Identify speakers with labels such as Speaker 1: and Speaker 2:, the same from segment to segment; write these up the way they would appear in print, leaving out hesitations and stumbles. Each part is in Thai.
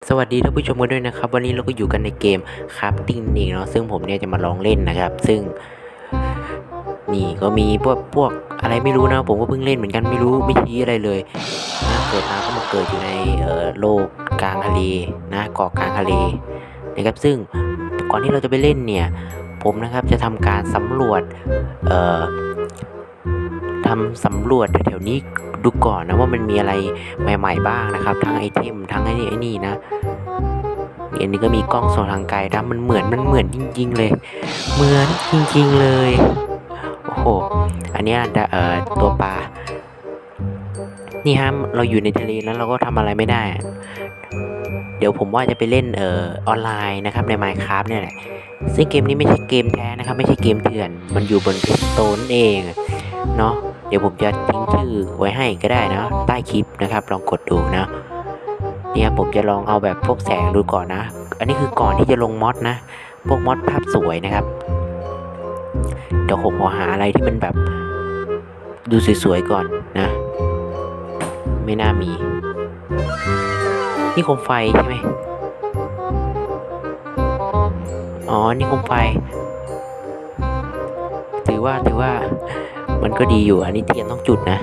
Speaker 1: สวัสดีท่านผู้ชมกันด้วยนะครับวันนี้เราก็อยู่กันในเกมCraftingนี่เนาะซึ่งผมเนี่ยจะมาลองเล่นนะครับ ซึ่งนี่ก็มีพวกอะไรไม่รู้นะผมก็เพิ่งเล่นเหมือนกันไม่รู้ไม่ชี้อะไรเลยนะเกิดมาก็มาเกิดอยู่ในโลกกลางทะเลนะเกาะกลางทะเลนะครับซึ่งก่อนที่เราจะไปเล่นเนี่ยผมนะครับจะทำการสำรวจเอ่อสำรวจแถวๆนี้ดูก่อนนะว่ามันมีอะไรใหม่ๆบ้างนะครับทั้งไอเทมทั้งไอ้นี่นะอันนี้ก็มีกล้องส่องทางไกลนะมันเหมือนจริงๆเลยเหมือนจริงๆเลยโอ้โหอันนี้ตัวปลานี่ฮะเราอยู่ในทะเลแล้วเราก็ทำอะไรไม่ได้เดี๋ยวผมว่าจะไปเล่นออนไลน์นะครับใน Minecraft เนี่ยแหละซึ่งเกมนี้ไม่ใช่เกมแท้นะครับไม่ใช่เกมเถื่อนมันอยู่บน Play Store นั่นเองเนาะเดี๋ยวผมจะทิ้งชื่อไว้ให้ก็ได้นะใต้คลิปนะครับลองกดดูนะเนี่ยผมจะลองเอาแบบพวกแสงดูก่อนนะอันนี้คือก่อนที่จะลงมอดนะพวกมอดภาพสวยนะครับเดี๋ยวผมขอหาอะไรที่มันแบบดูสวยๆก่อนนะไม่น่ามีนี่โคมไฟใช่ไหมอ๋อนี่โคมไฟถือว่ามันก็ดีอยู่อันนี้เทียนต้องจุดนะ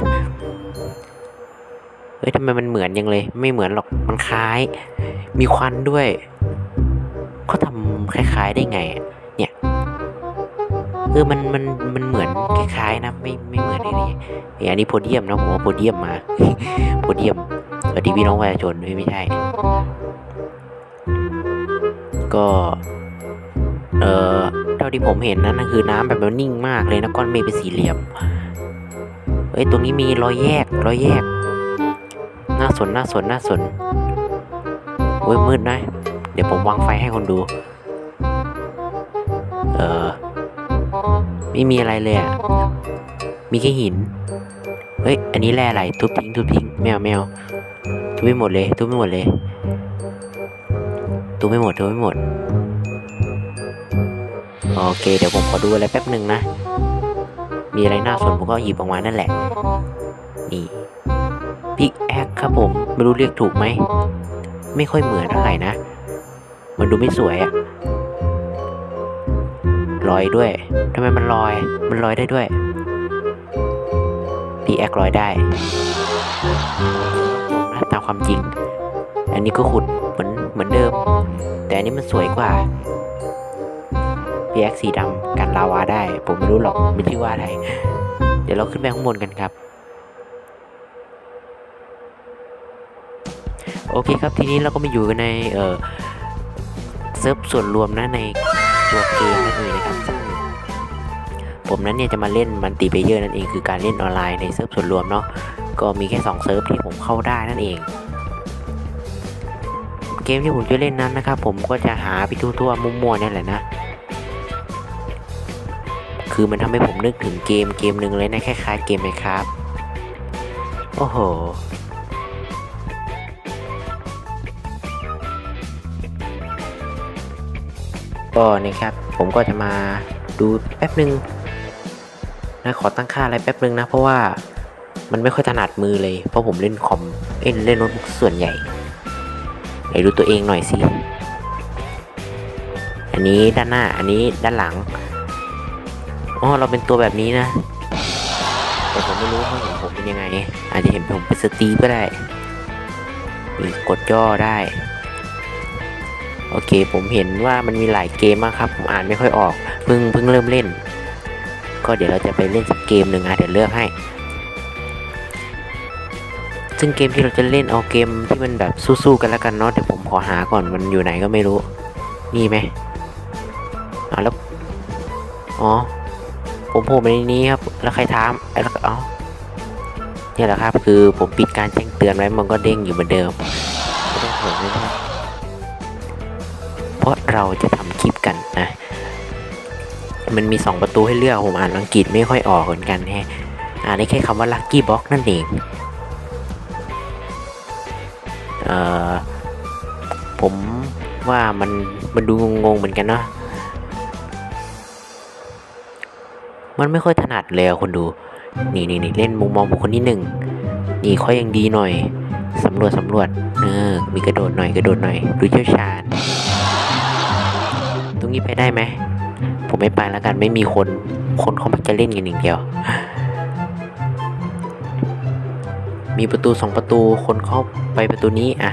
Speaker 1: เฮ้ยทำไมมันเหมือนยังเลยไม่เหมือนหรอกมันคล้ายมีควันด้วยเขาทำคล้ายๆได้ไงเนี่ยมันเหมือนคล้ายๆนะไม่เหมือนได้ไงอันนี้โพเดียมนะผมว่าโพเดียมมา โพเดียมสวัสดีพี่น้องประชาชนไม่ใช่ก็เท่าที่ผมเห็นนั่นคือน้ำแบบมันนิ่งมากเลยนะก้อนเมฆเป็นสี่เหลี่ยมเฮ้ยตรงนี้มีรอยแยกน่าสนโอ้ยมืดนะเดี๋ยวผมวางไฟให้คนดูไม่มีอะไรเลยอ่ะมีแค่หินเฮ้ยอันนี้แร่อะไรทุบทิ้งแมวทุบไม่หมดเลยทุบไม่หมดโอเคเดี๋ยวผมขอดูอะไรแป๊บหนึ่งนะมีอะไรน่าสนผมก็หยิบออกมานั่นแหละนี่พิกแอคครับผมไม่รู้เรียกถูกไหมไม่ค่อยเหมือนเท่าไหร่นะมันดูไม่สวยอะลอยด้วยทำไมมันลอยได้ด้วยพิกแอคลอยได้ตามความจริงอันนี้ก็ขุดเหมือนเดิมแต่อันนี้มันสวยกว่าพิกแอคสีดำกันลาวาได้ผมไม่รู้หรอกมันชื่อว่าอะไรเดี๋ยวเราขึ้นไปข้างบนกันครับโอเคครับทีนี้เราก็มาอยู่กันในเซิร์ฟส่วนรวมนะในตัวเกมนั่นเองนะครับซึ่งผมนั้นเนี่ยจะมาเล่นมัลติเพลเยอร์นั่นเองคือการเล่นออนไลน์ในเซิร์ฟส่วนรวมเนาะก็มีแค่2เซิร์ฟที่ผมเข้าได้นั่นเองเกมที่ผมจะเล่นนั้นนะครับผมก็จะหาไปทั่วๆมั่วๆนี่แหละนะคือมันทำให้ผมนึกถึงเกมหนึ่งเลยนะคล้ายๆเกมMinecraftโอ้โหก็นะครับผมก็จะมาดูแป๊บนึงนะขอตั้งค่าอะไรแป๊บนึงนะเพราะว่ามันไม่ค่อยถนัดมือเลยเพราะผมเล่นคอมเล่นโน้ตบุ๊กส่วนใหญ่ไหนดูตัวเองหน่อยสิอันนี้ด้านหน้าอันนี้ด้านหลังอ๋อเราเป็นตัวแบบนี้นะแต่ผมไม่รู้เขาเห็นผมเป็นยังไงอาจจะเห็นผมเป็นสตีฟก็ได้กดย่อได้โอเคผมเห็นว่ามันมีหลายเกมมากครับผมอ่านไม่ค่อยออกเพิ่งเริ่มเล่นก็เดี๋ยวเราจะไปเล่นสักเกมหนึ่งเดี๋ยวเลือกให้ซึ่งเกมที่เราจะเล่นเอาเกมที่มันแบบสู้ๆกันแล้วกันเนาะเดี๋ยวผมขอหาก่อนมันอยู่ไหนก็ไม่รู้นี่ไหมแล้วอ๋อผมโผล่มาในนี้ครับแล้วใครถามแล้วเนี่ยแหละครับคือผมปิดการแจ้งเตือนไว้มันก็เด้งอยู่เหมือนเดิมไม่ต้องห่วงนะครับเพราะเราจะทำคลิปกันนะมันมี2ประตูให้เลือกผมอ่านอังกฤษไม่ค่อยออกเหมือนกันแฮะอ่านได้แค่คำว่า Lucky Box นั่นเองผมว่ามันดูงงๆเหมือนกันเนาะมันไม่ค่อยถนัดเลยคนดูนี่เล่นมุมมองบุคคลที่1นี่ค่อยยังดีหน่อยสำรวจมีกระโดดหน่อยดูเชี่ยวชาญตรงนี้ไปได้ไหมผมไม่ไปแล้วกันไม่มีคนเขามักจะเล่นกันอย่างเดียวมีประตู2 ประตูคนเข้าไปประตูนี้อ่ะ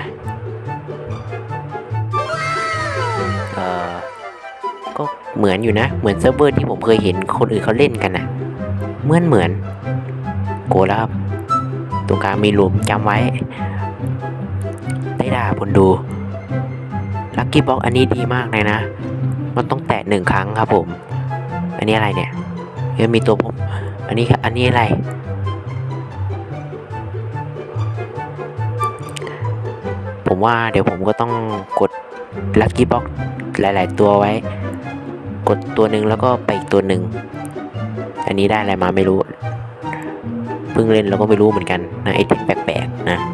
Speaker 1: ก็เหมือนอยู่นะเหมือนเซิร์ฟเวอร์ที่ผมเคยเห็นคนอื่นเขาเล่นกันนะเหมือนโกแล้วครับตรงกลางมีหลุมจำไว้ได้ด่าคนดูลัคกี้บ็อกอันนี้ดีมากเลยนะมันต้องแตะ1 ครั้งครับผมอันนี้อะไรเนี่ยยังมีตัวผมอันนี้อะไรผมว่าเดี๋ยวผมก็ต้องกดลัคกี้บ็อกหลายๆตัวไว้กดตัวหนึ่งแล้วก็ไปอีกตัวหนึ่งอันนี้ได้อะไรมาไม่รู้เพิ่งเล่นแล้วก็ไม่รู้เหมือนกันนะไอเทมแปลกๆนะ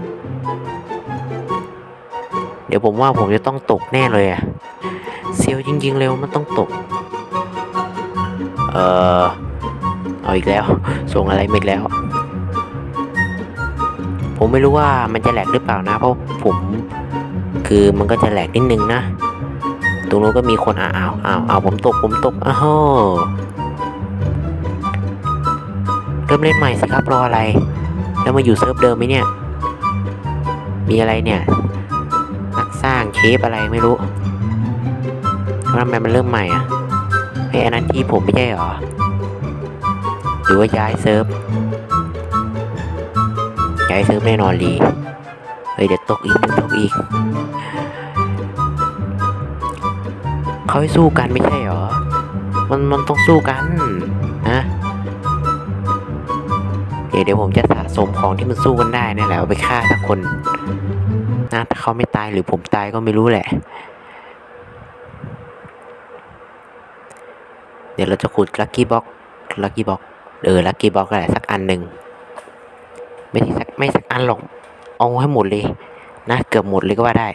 Speaker 1: เดี๋ยวผมว่าผมจะต้องตกแน่เลยอะเซียวจริงๆเร็วมันต้องตกเอาอีกแล้วส่งอะไรมาอีกแล้วผมไม่รู้ว่ามันจะแหลกหรือเปล่านะเพราะผมคือมันก็จะแหลกนิดนึงนะตรงนู้นก็มีคนอ้าวผมตกอ้าวเริ่มเล่นใหม่สิครับรออะไรแล้วมาอยู่เซิร์ฟเดิมไหมเนี่ยมีอะไรเนี่ยนักสร้างเคปอะไรไม่รู้ทำไมมันเริ่มใหม่อ่ะไอ้อันนั้นที่ผมไม่ใช่หรอหรือว่าย้ายเซิร์ฟแน่นอนดีเฮ้ยเดี๋ยวตกอีกเขาให้สู้กันไม่ใช่หรอมันต้องสู้กันนะเดี๋ยวผมจะสะสมของที่มันสู้กันได้นี่แหละเอาไปฆ่าสักคนนะถ้าเขาไม่ตายหรือผมตายก็ไม่รู้แหละเดี๋ยวเราจะขุดลัคกี้บ็อกลัคกี้บ็อกอะไรสักอันหนึ่งไม่สักอันหรอกเอาให้หมดเลยนะเกือบหมดเลยก็ว่าได้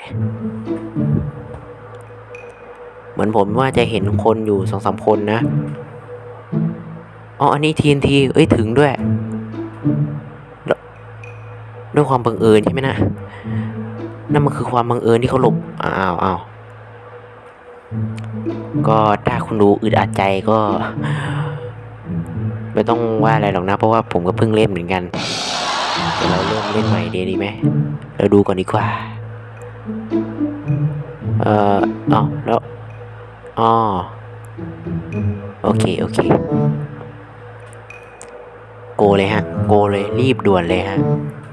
Speaker 1: เหมือนผมว่าจะเห็นคนอยู่2-3 คนนะอันนี้ TNT ถึงด้วยความบังเอิญใช่ไหมนะนั่นมันคือความบังเอิญที่เขาหลบอ้าวก็ถ้าคุณดูอึดอัดใจก็ไม่ต้องว่าอะไรหรอกนะเพราะว่าผมก็เพิ่งเล่นเหมือนกันเดี๋ยวเราเริ่มเล่นใหม่ดีไหมเราดูก่อนดีกว่าแล้วโอเคโกเลยฮะรีบด่วนเลยฮะ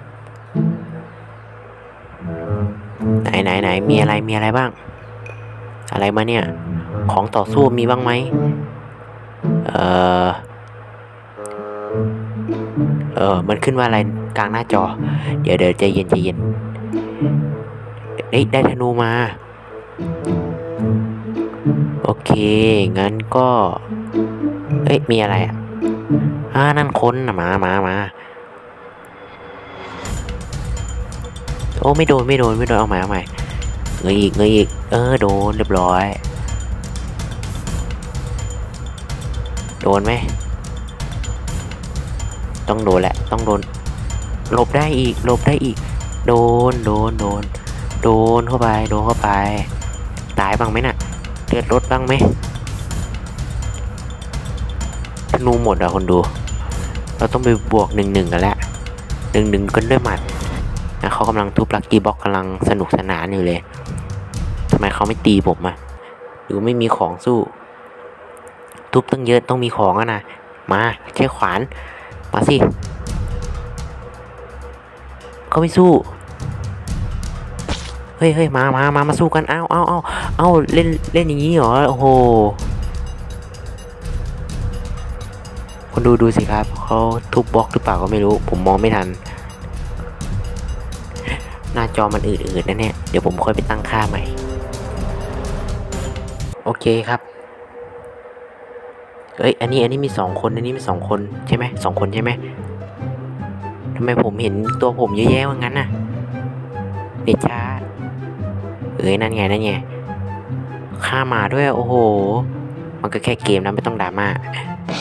Speaker 1: ไหนมีอะไรบ้างอะไรมาเนี่ยของต่อสู้มีบ้างไหมมันขึ้นว่าอะไรกลางหน้าจอเดี๋ยวใจเย็นได้ธนูมาโอเคงั้นก็มีอะไรนั่นคนนะมาโอ้ไม่โดนเอาใหม่เงยอีกโดนเรียบร้อยโดนไหมต้องโดนแหละต้องโดนหลบได้อีกโดนเข้าไปตายบ้างไหมน่ะเลือดลดบ้างไหมธนูหมดอ่ะคนดูเราต้องไปบวก1-1กันแล้ว1-1กันด้วยหมัดนะเขากำลังทุบลัคกี้บ็อกกำลังสนุกสนานอยู่เลยทำไมเขาไม่ตีผมหรือไม่มีของสู้ทุบตั้งเยอะต้องมีของนะมาใช้ขวานมาสิเขาไม่สู้เฮ้ยมาสู้กันเอาเล่นอย่างนี้เหรอโอ้โหคนดูสิครับเขาทุบบล็อกหรือเปล่าก็ไม่รู้ผมมองไม่ทันหน้าจอมันอืดๆนะเนี่ยเดี๋ยวผมค่อยไปตั้งค่าใหม่โอเคครับอันนี้มี2 คนใช่ไหม2 คนใช่ไหมทำไมผมเห็นตัวผมเยอะแยะว่างั้นน่ะเด็ดช้านั่นไงฆ่ามาด้วยโอ้โหมันก็แค่เกมนะไม่ต้องดราม่า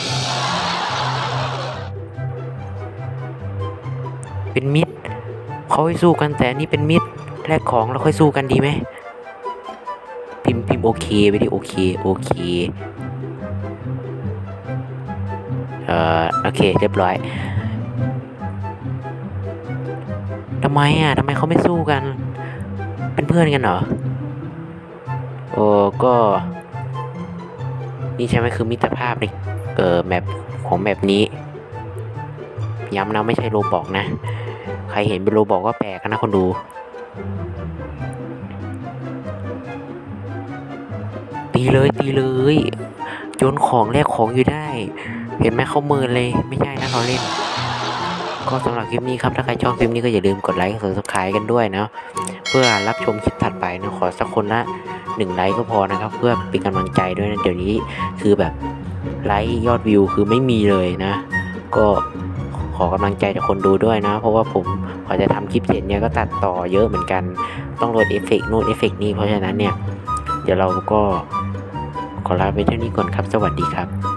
Speaker 1: เป็นมิดเขาให้สู้กันแต่นี่เป็นมิตรแลกของแล้วค่อยสู้กันดีไหมพิมพ์โอเคไปดิโอเคโอเคโอเคเรียบร้อยทำไมเขาไม่สู้กันเป็นเพื่อนกันเหรอโอ้ก็นี่ใช่ไหมคือมิตรภาพในแมปของแมปนี้ย้ำนะไม่ใช่โรบอกนะใครเห็นเป็นโรบอกก็แปลกนะคนดูตีเลยโยนของแลกของอยู่ได้เห็นไหมเขาเมินเลยไม่ใช่นะเขาเล่นก็สำหรับคลิปนี้ครับถ้าใครชอบคลิปนี้ก็อย่าลืมกดไลค์กด Subscribe กันด้วยนะเพื่อรับชมคลิปถัดไปนะขอสักคนละ1 ไลค์ก็พอนะครับเพื่อเป็นกำลังใจด้วยนะเดี๋ยวนี้คือแบบไลค์ยอดวิวคือไม่มีเลยนะก็ขอกำลังใจจากคนดูด้วยนะเพราะว่าผมพอจะทำคลิปเสร็จเนี่ยก็ตัดต่อเยอะเหมือนกันต้องโหลดเอฟเฟกต์นู่นเอฟเฟกต์นี่เพราะฉะนั้นเนี่ยเดี๋ยวเราก็ขอลาไปเท่านี้ก่อนครับสวัสดีครับ